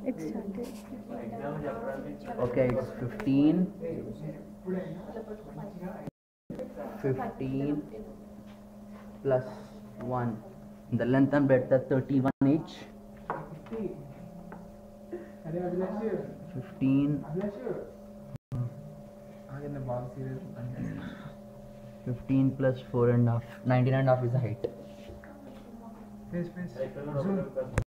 It started. Okay, it's 15 plus 1. The length and breadth are 31 each. 15 15 plus 4 and a half, 19 and a half is the height.